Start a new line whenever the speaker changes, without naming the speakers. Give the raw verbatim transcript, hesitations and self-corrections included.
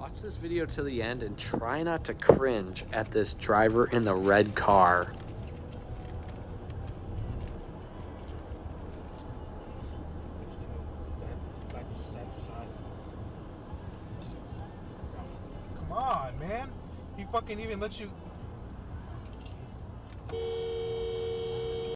Watch this video to the end and try not to cringe at this driver in the red car.
Come on, man. He fucking even lets you...